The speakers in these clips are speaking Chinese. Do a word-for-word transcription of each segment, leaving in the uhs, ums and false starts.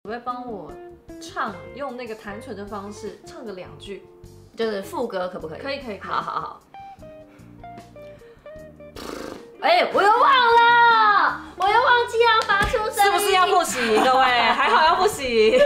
不会帮我唱，用那个弹唇的方式唱个两句， 就是副歌可不可以？ 可以可以。 好好好。哎、欸，我又忘了，我又忘记要发出声音， 是不是要复习？各位，还好要复习。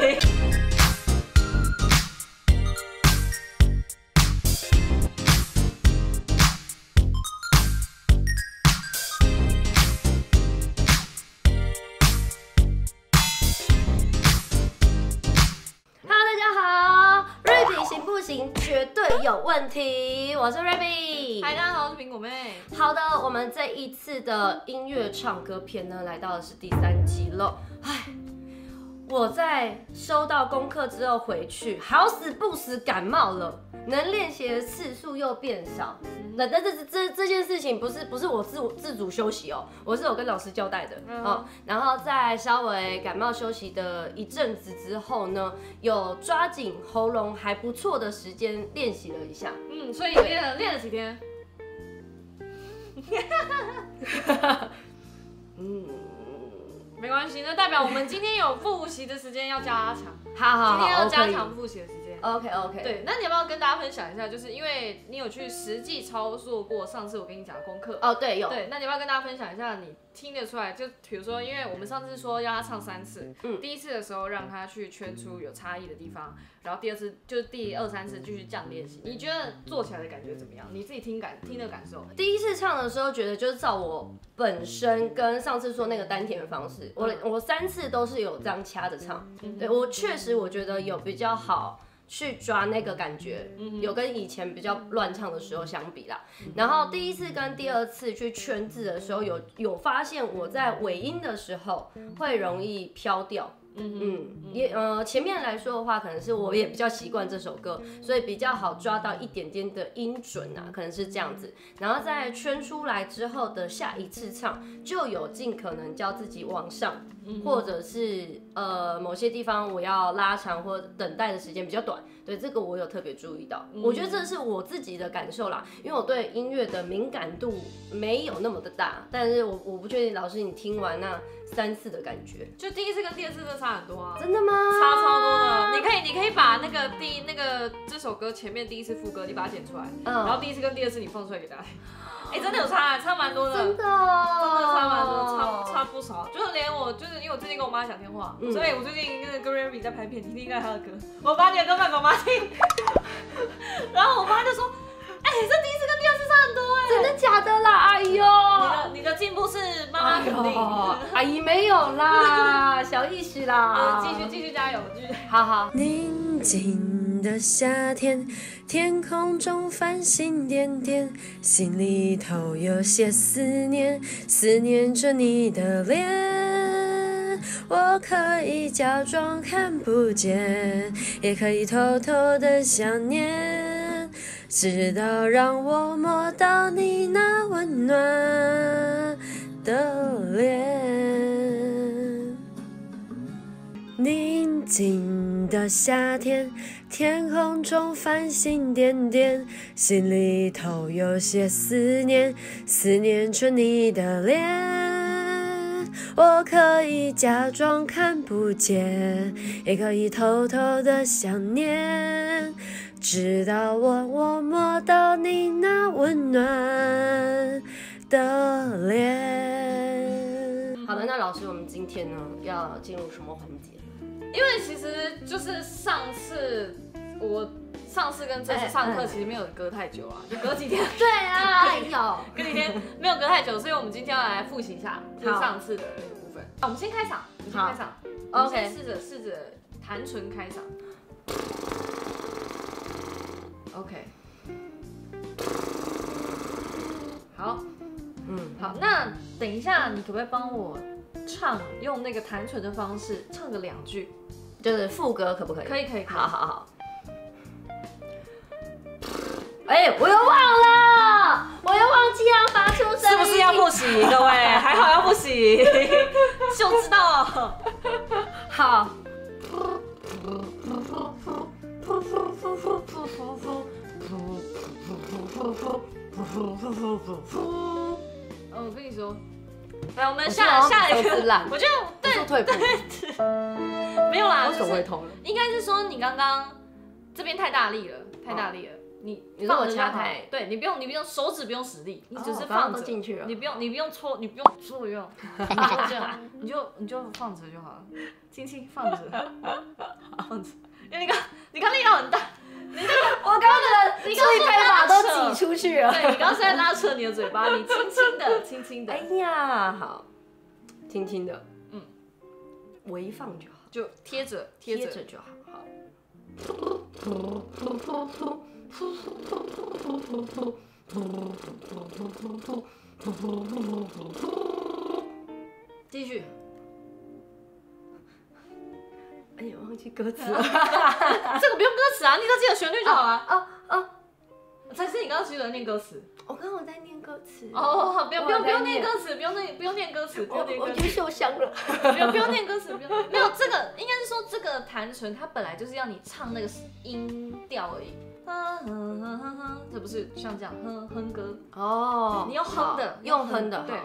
绝对有问题！我是 Rabbit， 嗨，大家好，我是苹果妹。 好的，我们这一次的音乐唱歌篇呢，来到的是第三集了。唉，我在收到功课之后回去，好死不死感冒了，能练习的次数又变少。那这这这这件事情不是不是我自我自主休息哦，我是有跟老师交代的、嗯、哦。然后在稍微感冒休息的一阵子之后呢，有抓紧喉咙还不错的时间练习了一下。 嗯，所以练了练了几天？嗯，没关系，那代表我们今天有复习的时间要加强。 好好好， 今天要加强复习的时间。 OK OK。 对，那你要不要跟大家分享一下？就是因为你有去实际操作过上次我跟你讲的功课。 哦，对，有。 对，那你要不要跟大家分享一下你听得出来？就比如说，因为我们上次说要他唱三次，嗯，第一次的时候让他去圈出有差异的地方，然后第二次就是第二三次继续这样练习。你觉得做起来的感觉怎么样？你自己听感听的感受？ 第一次唱的时候觉得就是照我本身跟上次说那个丹田的方式，我我三次都是有这样掐着唱，对我确实我觉得有比较好去抓那个感觉，有跟以前比较乱唱的时候相比啦。然后第一次跟第二次去圈字的时候，有有发现我在尾音的时候会容易飘掉。嗯嗯，也呃前面来说的话，可能是我也比较习惯这首歌，所以比较好抓到一点点的音准啊，可能是这样子。然后在圈出来之后的下一次唱，就有尽可能教自己往上，或者是呃某些地方我要拉长或等待的时间比较短。对，这个我有特别注意到，我觉得这是我自己的感受啦，因为我对音乐的敏感度没有那么的大，但是我我不确定老师你听完那三次的感觉， 就第一次跟第二次真的差很多啊， 真的吗？ 差超多的。你可以你可以把那个第一那个这首歌前面第一次副歌你把它剪出来，嗯，然后第一次跟第二次你放出来给大家。哎、欸，真的有差，差蛮多的， 真的、 哦，真的差蛮多，差差不少。就是连我，就是因为我最近跟我妈讲电话，嗯、所以我最近跟跟 Rabbit 在拍片，听听看她的歌。我把你的歌放给我妈听，然后我妈就说：“哎、欸，这第一次跟第二次差很多哎、欸， 真的假的啦？哎呦， 你的你的进步是妈妈肯定， 阿姨没有啦，小意思啦。 继续继续加油，继续。 好好。 宁静的夏天，天空中繁星点点，心里头有些思念，思念着你的脸。我可以假装看不见，也可以偷偷的想念，直到让我摸到你那温暖的脸。宁静的夏天，天空中繁星点点，心里头有些思念，思念着你的脸。我可以假装看不见，也可以偷偷的想念，直到我我摸到你那温暖的脸。 好的，那老师，我们今天呢要进入什么环节？ 因为其实就是上次我上次跟这次上课其实没有隔太久啊，就隔几天。 对啊，有隔几天没有隔太久，所以我们今天要来复习一下就是上次的那个部分。我们先开场，我们先开场。OK， 试着试着弹唇开场。OK， 好，嗯，好，那等一下你可不可以帮我唱，用那个弹唇的方式唱个两句？ 就是副歌可不可以？ 可以可以， 好好好。哎、欸，我又忘了，我又忘记要发出声音， 是不是要复习？各位，还好要复习，就知道。 好。 哦，我跟你说，来，我们下下一个， 烂， 我觉得对退步。 没有啦， 我手会痛了。 应该是说你刚刚这边太大力了，太大力了。你你说我放着就好掐太， 对你不用，你不用手指不用使力，你只是哦反放着正都进去了你不用，你不用搓，你不用搓，不用，你就这样，你就你就放着就好了，轻轻放着，放着，因为你刚你刚力道很大，你那个我刚刚的你最刚开把都扯挤出去了。 对你刚刚是在拉扯你的嘴巴，你轻轻的，轻轻的哎，呀，好，轻轻的， 嗯， 微放就好， 就贴着贴着贴着就好。 继续。 哎呀，忘记歌词了。 这个不用歌词啊，你只要记得旋律就好啊。 哦哦， 才是你刚刚记得念歌词。 我刚刚在念歌词。 哦，好，不用不用不用我在念念歌词，不用念不用念歌词，不我用念歌词我觉得受伤了。 不用不用念歌词，不用。没有这个，应该是说这个弹唇它本来就是要你唱那个音调而已。哼哼哼哼哼，这不是像这样哼哼歌， 哦， 你用哼的好用哼的， 对好。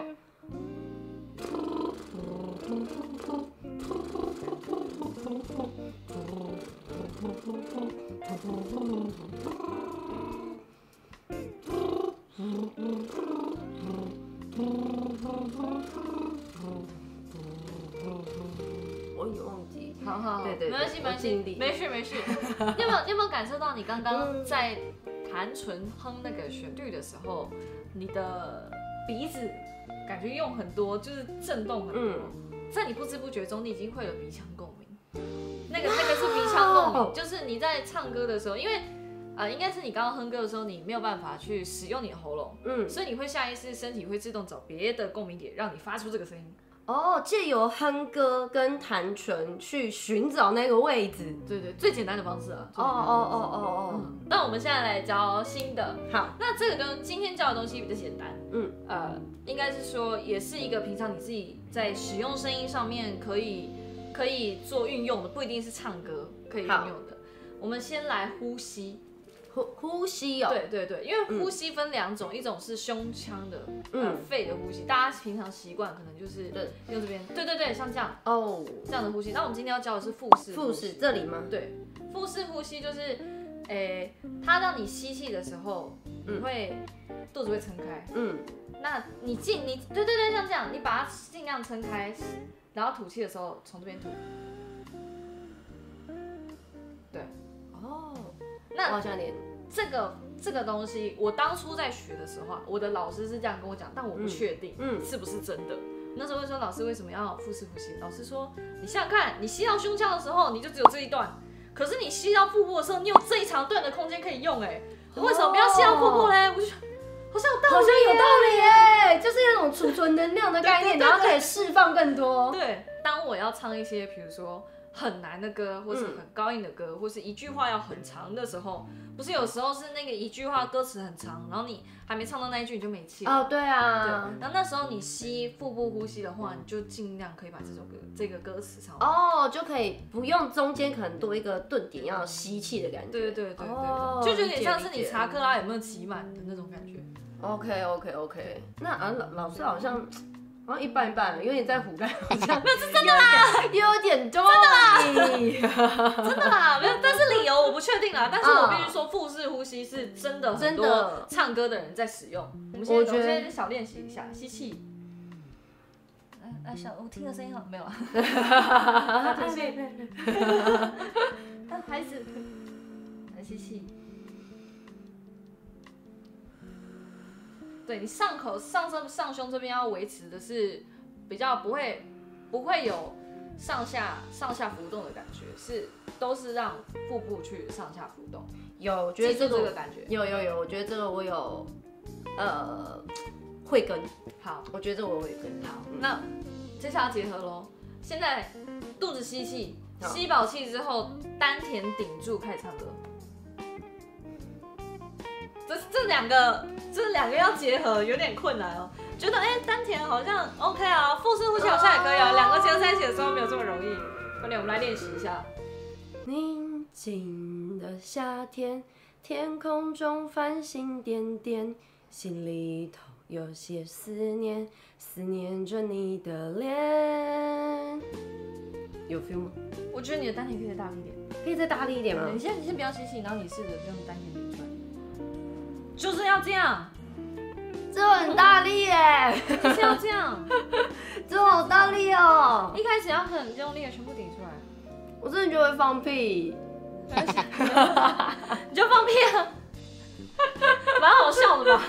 我也忘记。 好好好， 对对对没关系没关系我尽力， 没事没事。你有没有你有没有感受到你刚刚在弹唇哼那个旋律的时候，你的鼻子感觉用很多，就是震动很多， 嗯在你不知不觉中，你已经会有鼻腔共鸣。那个那个是鼻腔共鸣， 哦就是你在唱歌的时候，因为呃应该是你刚刚哼歌的时候，你没有办法去使用你的喉咙， 嗯， 所以你会下意识身体会自动找别的共鸣点，让你发出这个声音。 哦，借由哼歌跟弹唇去寻找那个位置。 对对，最简单的方式啊。 哦哦哦哦哦， 嗯，那我们现在来教新的。 好， 那这个跟今天教的东西比较简单， 嗯， 呃，应该是说也是一个平常你自己在使用声音上面可以可以做运用的，不一定是唱歌可以运用的。我们先来呼吸。 呼呼吸哦。 对对对，因为呼吸分两种，一种是胸腔的，呃， 嗯肺的呼吸，大家平常习惯可能就是对用这边，对对对，像这样哦， 这样的呼吸。那我们今天要教的是腹式呼腹吸。 式这里吗？ 对，腹式呼吸就是，诶、它让你吸气的时候，你会、肚子会撑开。 嗯， 那你尽你对对对，像这样，你把它尽量撑开，然后吐气的时候从这边吐。对， 哦，我那好像有点， 这个这个东西，我当初在学的时候啊，我的老师是这样跟我讲，但我不确定， 嗯嗯，是不是真的。那时候会说老师为什么要腹式呼吸？老师说你想想看，你吸到胸腔的时候，你就只有这一段，可是你吸到腹部的时候，你有这一长段的空间可以用，哎，为什么不要吸到腹部嘞？我就觉得好像有道理， 好像有道理耶，就是那种储存能量的概念， 对对对然后可以释放更多。 对，当我要唱一些，比如说很难的歌，或是很高音的歌，或是一句话要很长的时候，不是有时候是那个一句话歌词很长，然后你还没唱到那一句你就没气了。 哦，对对， 啊， 然后那时候你吸腹部呼吸的话，你就尽量可以把这首歌这个歌词唱完。 哦，就可以不用中间可能多一个顿点要吸气的感觉。 对对对对对， 哦就有点像是理解你查克拉有没有骑满的那种感觉。 OK OK OK，那啊老老师好像好像一半一半，因为你在胡干好像那是真的啦， 有点多，真的啦， 真的啦，没有，但是理由我不确定啦。但是我必须说，腹式呼吸是真的很真多的唱歌的人在使用。我们现在我觉得我现在小练习一下，吸气。哎哎，小我听的声音好没有啊？吐气。啊，孩子，来吸气。对你上口上身上胸这边要维持的是比较不会不会有上下上下浮动的感觉，是都是让腹部去上下浮动。 有，我觉得记这个住这个感觉。 有有有，我觉得这个我有呃会跟， 好， 我觉得这个我会跟。 好，那接下来结合咯。现在肚子吸气， 好吸饱气之后丹田顶住，开始唱歌。这这两个这两个要结合有点困难哦。觉得哎、欸、丹田好像 OK 啊，腹式呼吸好像也可以啊，两个结合在一起的时候没有这么容易。快点，我们来练习一下。 宁静的夏天，天空中繁星点点，心里头有些思念，思念着你的脸。 有 feel 吗？ 我觉得你的丹田可以再大力一点， 可以再大力一点吗？ 你先你先不要吸气，然后你试着用丹田顶出来，就是要这样， 这很大力耶， 就是要这样， 这好大力哦！ 一开始要很用力的全部顶出来， 我真的就会放屁， 你就放屁啊，蛮好笑的吧？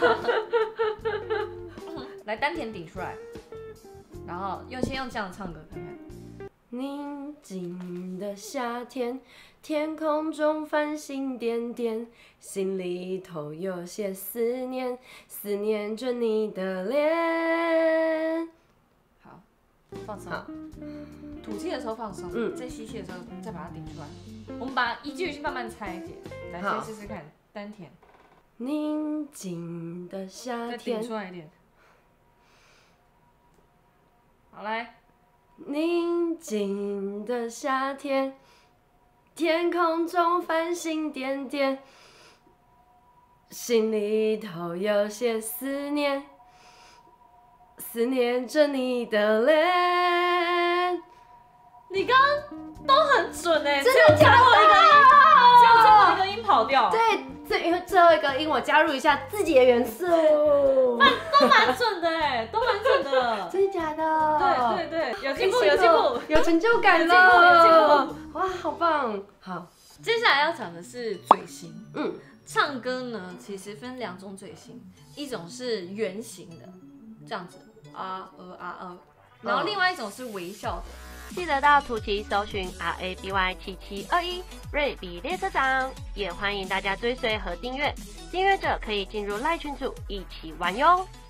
来丹田顶出来，然后用先用这样唱歌看看。 宁静的夏天，天空中繁星点点，心里头有些思念，思念着你的脸。 好，放松。吐气的时候放松，嗯，再吸气的时候再把它顶出来。我们把一句一句慢慢拆解，来先试试看丹田。 宁静的夏天， 再顶出来一点。好，来。 宁静的夏天，天空中繁星点点，心里头有些思念，思念着你的脸。 你刚刚都很准哎， 真的假的？ 只有最后一个音跑掉。 对，最因为最后一个音我加入一下自己的元素， 都蛮准的哎，都蛮准的。 真的假的？ 对对对，有进步有进步， 有成就感了， 有进步， 哇，好棒！好， 接下来要讲的是嘴型。 嗯， 唱歌呢，其实分两种嘴型，一种是圆形的，这样子啊呃啊呃，然后另外一种是微笑的。 记得到图奇搜寻 R A B Y 七七二一瑞比列车长，也欢迎大家追随和订阅，订阅者可以进入赖群组一起玩哟。